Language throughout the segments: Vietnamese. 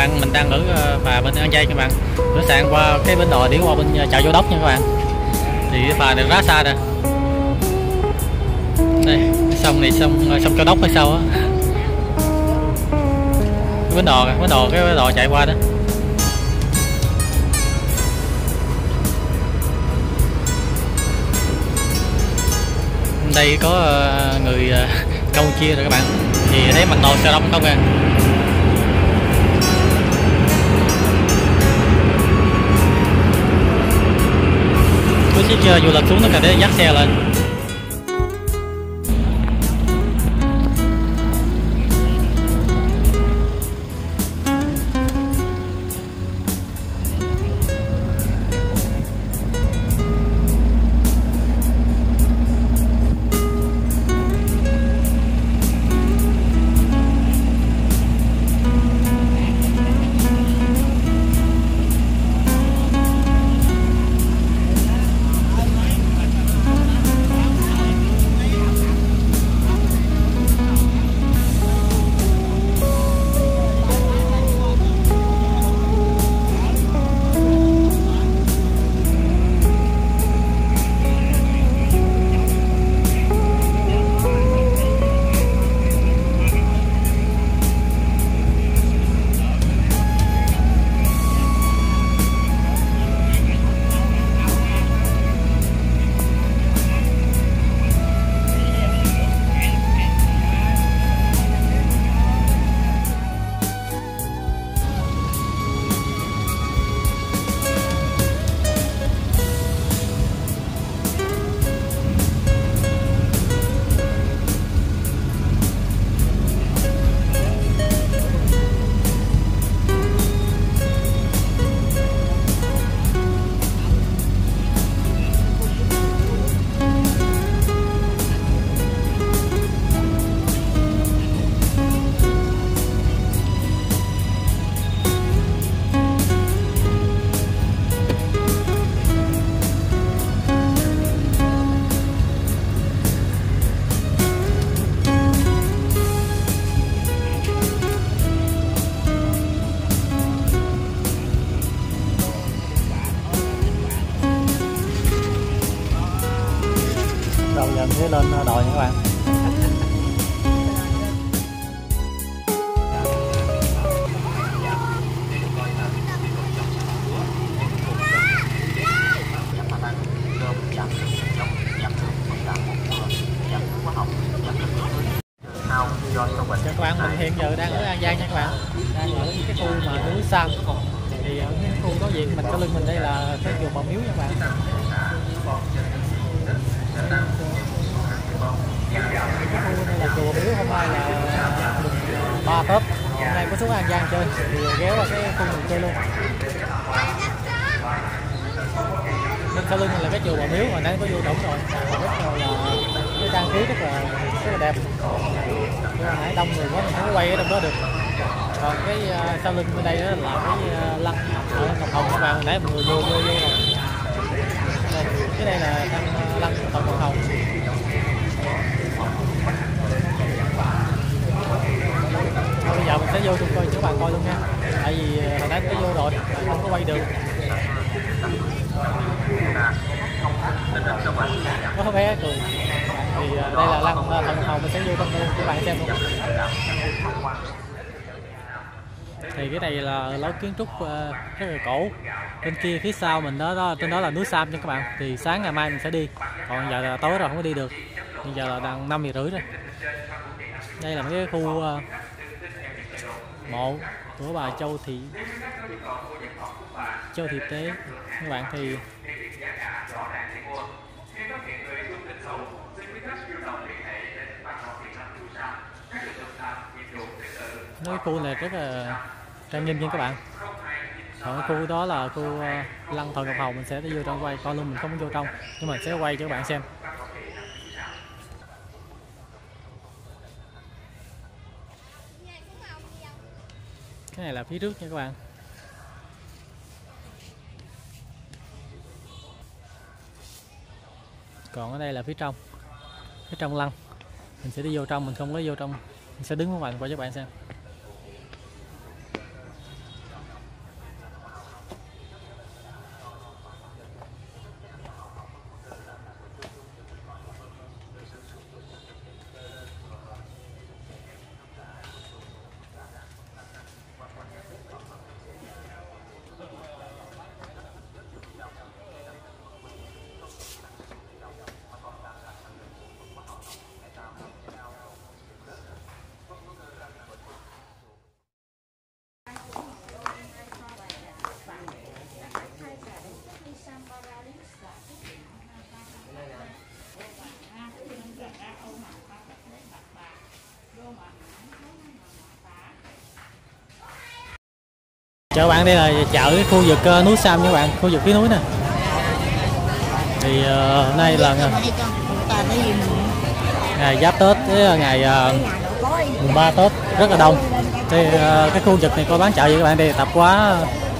bạn, mình đang ở phà bên An Giang các bạn. Cửa sang qua cái bến đò đi qua bên chợ Châu Đốc nha các bạn. Thì cái phà này khá xa rồi. Đây, sông này sông Châu Đốc hay sao á. Cái bến đò chạy qua đó. Đây có người Campuchia rồi các bạn. Thì thấy mặc đồ sao đông không kìa. Có chiếc du lịch xuống nó cần để dắt xe lên. Đầu giờ sẽ lên đò nha các bạn. Các bạn, mình hiện giờ đang ở An Giang nha các bạn, đang ở cái khu mà núi Sam. Thì ở cái khu đối diện mình, có lưng mình đây là cái chùa Bà Miếu nha các bạn. Cái khu này là chùa Miếu, hôm nay là 3 Tết, hôm nay có xuống An Giang chơi thì ghé qua cái khu mình chơi luôn. Bên sau lưng này là cái chùa Bà Miếu, hồi nãy có vô trỏng rồi, rất là cái trang trí rất là đẹp. Nhưng mà nãy đông người quá mình không có quay ở trong đó được. Còn cái sau lưng bên đây đó là cái lăng ở Ngọc Hồng các bạn, hồi nãy mọi người vô rồi. Đây, cái đây là lăng Ngọc Hồng. Bây giờ mình sẽ vô chung coi cho các bạn coi luôn nha. Tại vì hồi nãy có vô rồi, không có quay được. Có bé cười. Thì đây là lăng Thần Hồng, mình sẽ vô trong luôn cho các bạn xem luôn. Thì cái này là lối kiến trúc rất là cổ. Bên kia phía sau mình đó trên đó là núi Sam nha các bạn. Thì sáng ngày mai mình sẽ đi. Còn giờ là tối rồi không có đi được. Bây giờ là đang 5:30 rồi. Đây là mấy cái khu mộ của bà Châu Thị Tế các bạn. Thì cái khu này rất là trang nghiêm nha các bạn. Còn cái khu đó là khu lăng Thần Ngọc Hồng, mình sẽ đi vô trong quay coi luôn, mình không vô trong nhưng mà sẽ quay cho các bạn xem. Cái này là phía trước nha các bạn. Còn ở đây là phía trong lăng. Mình sẽ đi vô trong, mình không có vô trong, mình sẽ đứng ngoài qua cho các bạn xem. Chào bạn, đây là chợ cái khu vực núi Sam nha các bạn, khu vực phía núi nè. Thì hôm nay là ngày Giáp Tết với ngày mùng 3 Tết rất là đông. Thì cái khu vực này có bán chợ vậy các bạn, đây tập quá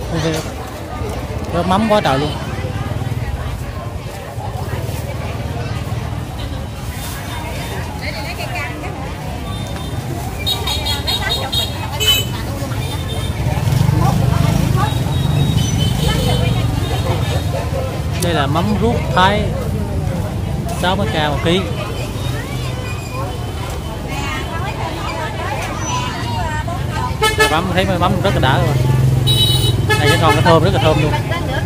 có mắm quá trời luôn. Đây là mắm ruốc Thái 60k 1 kg. Mắm thấy mắm rất là đã rồi. Này cái còn cái thơm rất là thơm luôn.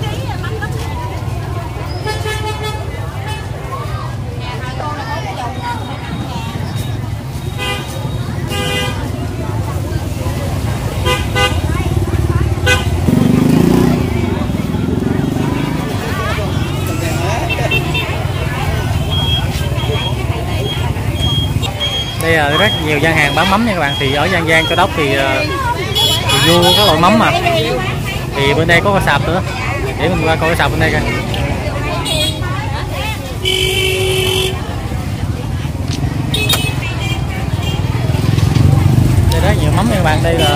Đây là rất nhiều gian hàng bán mắm nha các bạn. Thì ở Giang Giang Châu Đốc thì vua có loại mắm mà. Thì bên đây có cái sạp nữa. Để mình qua coi cái sạp bên đây coi. Đây rất nhiều mắm nha các bạn. Đây là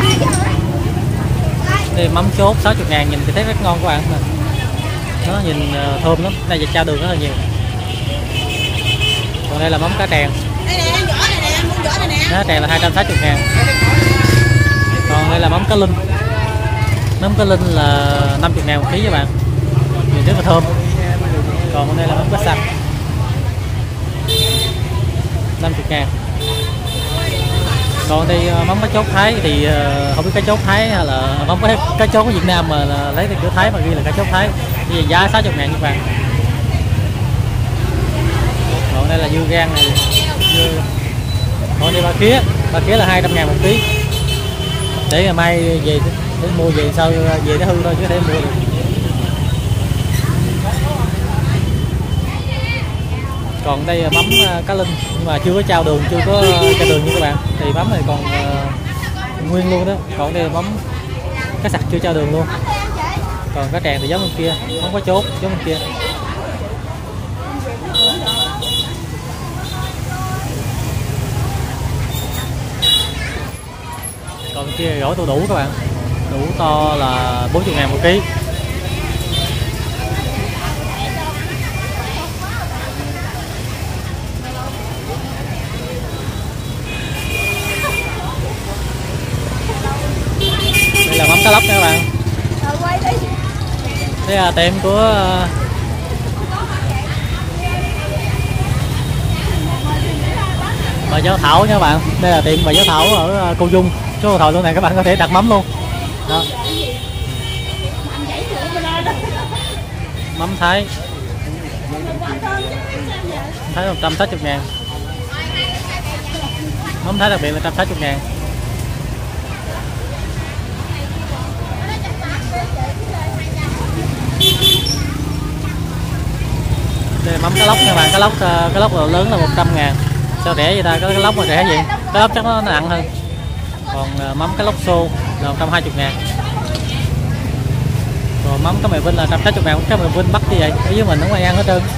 mắm chốt 60.000, nhìn thì thấy rất ngon các bạn. Nó nhìn thơm lắm. Đây trao đường rất là nhiều. Còn đây là mắm cá tràng. Cá tràng là 260.000. Còn đây là mắm cá linh. Mắm cá linh là 50.000 1 kg các bạn. Nhìn rất là thơm. Còn bên đây là mắm cá xanh 50.000. Còn đây mắm cá chốt Thái thì không biết cá chốt Thái hay là mắm cá chốt của Việt Nam mà là lấy từ kiểu Thái mà ghi là cá chốt Thái. Thì giá 60.000 các bạn. Còn đây là dưa gan này. Còn đây ba khía là 200.000 1 kg. Để mai về để mua về sao về nó hư thôi chứ để mua được. Còn đây là mắm cá linh nhưng mà chưa có trao đường, chưa có cho đường như các bạn. Thì mắm này còn nguyên luôn đó. Còn đây là mắm cá sặc chưa trao đường luôn. Còn cá tràng thì giống bên kia, không có chốt giống bên kia. Còn kia gỏi tô đủ các bạn, đủ to là 40.000 1 kg. Đây là mắm cá lóc nha các bạn. Đây là tiệm của bà Giáo Thảo nha các bạn. Đây là tiệm bà Giáo Thảo ở Cô Dung. Số điện thoại luôn này, các bạn có thể đặt mắm luôn. Đó. Mắm Thái 160.000. Mắm Thái đặc biệt là 160.000. Đây là mắm cá lóc nha các bạn. Cá lóc lớn là 100.000. Sao rẻ vậy ta? Cái lóc mà rẻ gì? Cá lóc chắc nó nặng hơn. Còn mắm cá lóc xô là 120.000. Còn mắm cá mè Vinh là 160.000. Cá mè Vinh bắt như vậy, ở dưới mình không ai ăn hết trơn.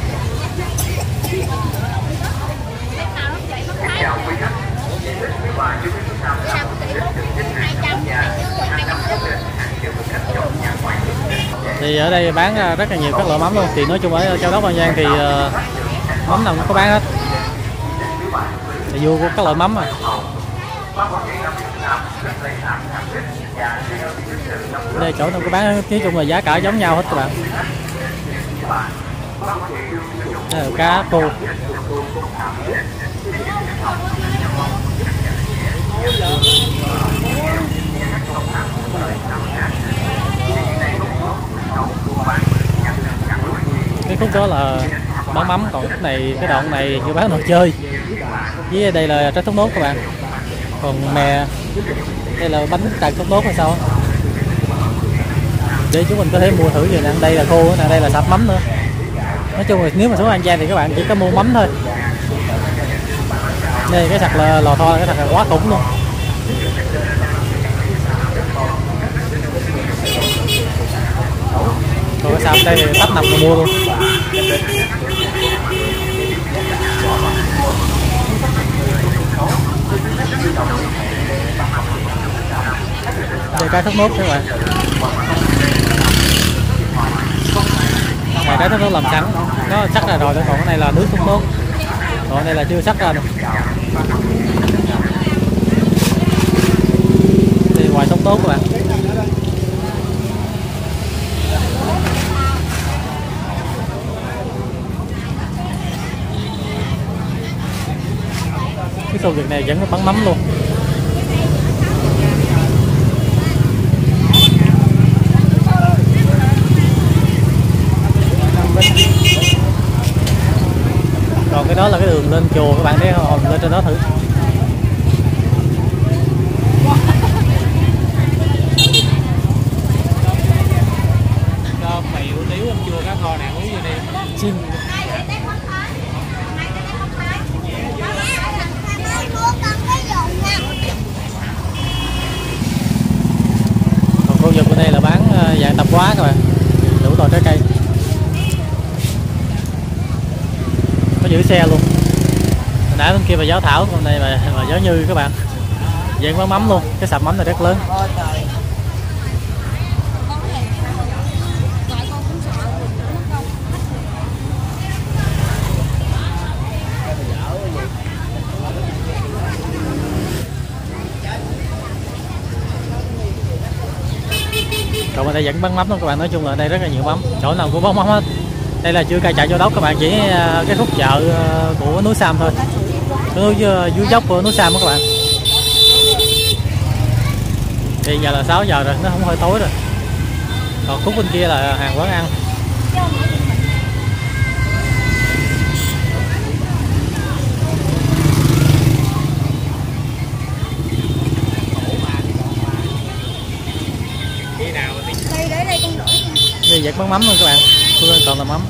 Thì ở đây bán rất là nhiều các loại mắm luôn. Thì nói chung ở Châu Đốc An Giang thì mắm nào cũng có bán hết. Thì vô các loại mắm mà. Đây chỗ nào có bán, nói chung là giá cả giống nhau hết các bạn. Đây là cá khô. Cái khúc đó là bán mắm, còn khúc này cái đoạn này như bán đồ chơi. Với đây là trái thốt nốt các bạn. Còn mè đây là bánh trà thốt nốt hay sao để chúng mình có thể mua thử về nè. Đây là khô nè, đây là sạp mắm nữa. Nói chung là nếu mà xuống An Giang thì các bạn chỉ có mua mắm thôi. Đây cái sặc là lò tho, cái sặc là quá khủng luôn. sạp đây thì tấp nập người mua luôn. Đây cái thốt nốt các bạn. Này cái thốt nốt làm sẵn, nó sắc ra rồi, còn cái này là nước thốt nốt, còn cái này là chưa sắc ra được. Đây ngoài thốt nốt các bạn. Cái xô Việt này vẫn có bắn mắm luôn. Còn cái đó là cái đường lên chùa, các bạn thấy không? Lên trên đó thử. Cho mày hủ tiếu, anh chua cá kho nè, uống vô đi. Xin. Còn khu vực bên đây là bán dạng tạp hóa các bạn, đủ loại trái cây. Có giữ xe luôn. Hồi nãy bên kia là giáo thảo, còn đây là giáo như các bạn. Dạng quán mắm luôn, cái sạp mắm này rất lớn. Còn bên đây vẫn bán mắm luôn các bạn, nói chung là đây rất là nhiều mắm, chỗ nào cũng bán mắm hết. Đây là chưa cây chợ Châu Đốc các bạn, chỉ cái khúc chợ của núi Sam thôi, núi dưới dốc của núi Sam đó các bạn. Thì giờ là 6 giờ rồi, nó không hơi tối rồi. Còn khúc bên kia là hàng quán ăn. Đây vật bán mắm luôn các bạn, phương còn là mắm.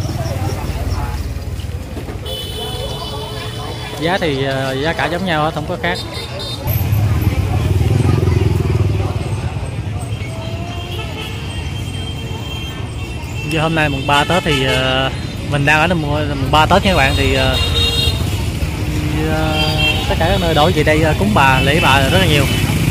Giá thì giá cả giống nhau, không có khác. Giờ hôm nay mùng 3 Tết thì mình đang ở mùng 3 Tết nha các bạn, thì tất cả các nơi đổ về đây cúng bà, lễ bà rất là nhiều.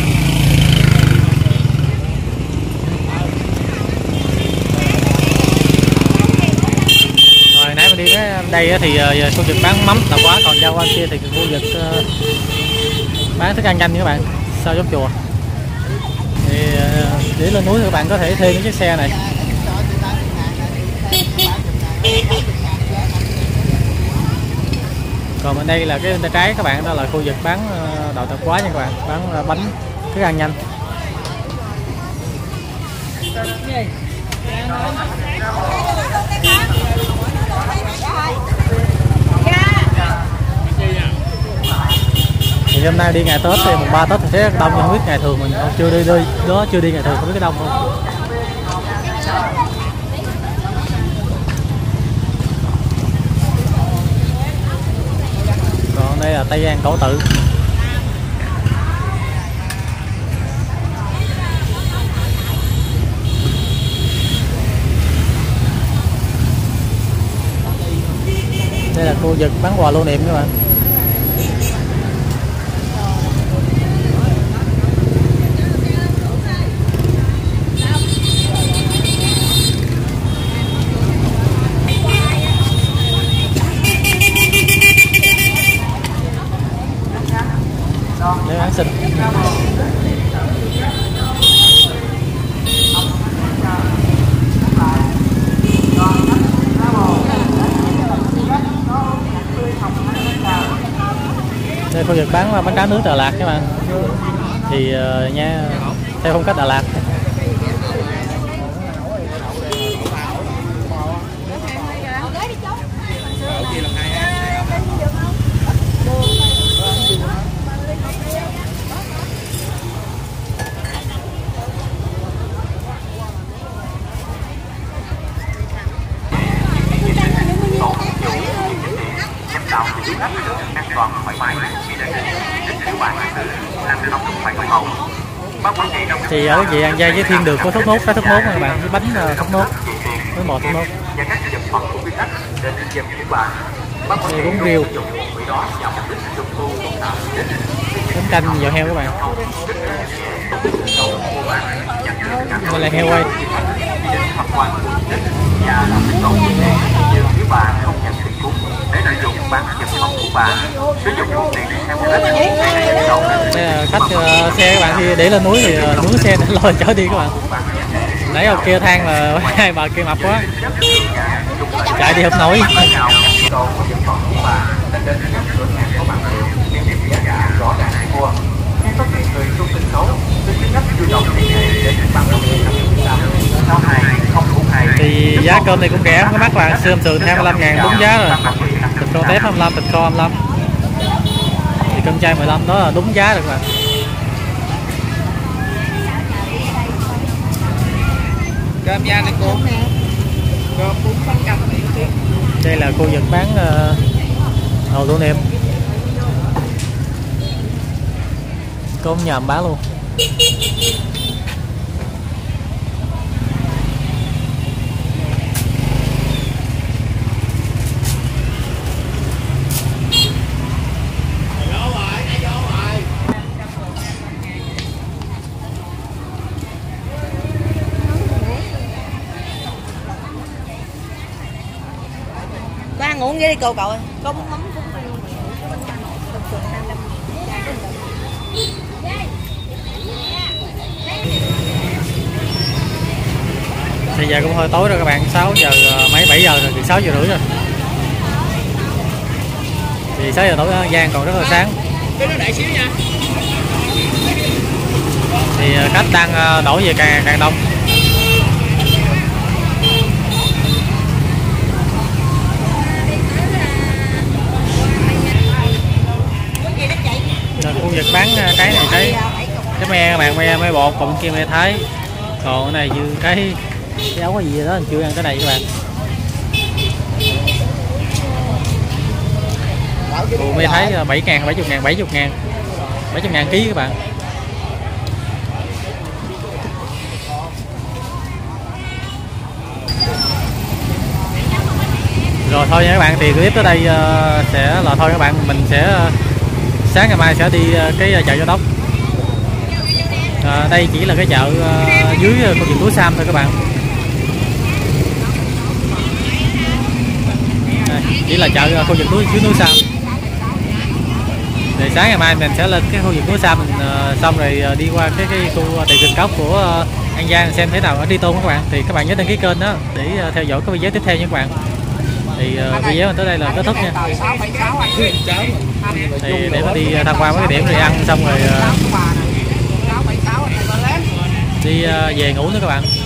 Rồi nãy mình đi cái đây thì khu vực bán mắm tạp hóa, còn ra qua kia thì khu vực bán thức ăn nhanh các bạn, sau giống chùa. Thì để lên núi thì các bạn có thể thuê những chiếc xe này. Còn bên đây là cái tay trái các bạn, đó là khu vực bán đồ tạp hóa nha các bạn, bán bánh thức ăn nhanh. Thì hôm nay đi ngày Tết thì mùng 3 Tết thì thấy đông, nhưng không biết ngày thường mình chưa đi đó, chưa đi ngày thường không biết cái đông không. Còn đây là Tây An Cổ Tự. Đây là khu vực bán quà lưu niệm các bạn. Để bán xịt. Đây khu vực bán cá nướng Đà Lạt các bạn, thì nha, theo phong cách Đà Lạt. Thì ở cái gì An Giang với Thiên Đường có thốt nốt, cái thốt nốt các bạn, cái bánh thốt nốt bánh bò thốt nốt. và các vật phẩm của du khách đến dịp của bạn. Đây bún riêu, bánh canh giò heo các bạn. Đây là heo quay. Đây là khách xe các bạn khi để lên núi thì núi xe để lôi chở đi các bạn. Nãy ông kia than là hai bà kia mập quá, chạy đi không nổi. Thì giá cơm này cũng rẻ, không có mắc là sườn 25.000 đúng giá rồi. Thịt kho tép 25, thịt kho 25. Thì cơm chay 15 đó là đúng giá được mà. Cơm da này cô. Cơm 400 này. Đây là khu vực bán hồ thủ niệm. Cơm nhầm bán luôn. Có ăn uống với đi cậu ơi. Có bún mắm cũng Bây giờ cũng hơi tối rồi các bạn, 6 giờ mấy 7 giờ rồi thì 6 giờ rưỡi rồi. Thì 6 giờ tối An Giang còn rất là sáng. Thì khách đang đổ về càng đông. Khu vực bán cái này thấy cái me các bạn, me bột, còn bên kia me thái, còn cái này như cái ấu cái gì đó mình chưa ăn cái này các bạn. Me thái 7.000, 70.000 ký các bạn. Rồi thôi nha các bạn, thì clip tới đây sẽ là thôi các bạn, mình sẽ sáng ngày mai sẽ đi cái chợ Châu Đốc. Đây chỉ là cái chợ dưới khu vực núi Sam thôi các bạn. Đây, chỉ là chợ khu vực dưới núi Sam. Thì sáng ngày mai mình sẽ lên cái khu vực núi Sam, mình xong rồi đi qua cái khu Tiền Rừng Cốc của An Giang xem thế nào ở Tri Tôn các bạn. Thì các bạn nhớ đăng ký kênh đó để theo dõi các video tiếp theo nha các bạn. Thì video mình tới đây là kết thúc nha. Thì để mình đi tham quan mấy cái điểm rồi ăn xong rồi đi về ngủ nữa các bạn.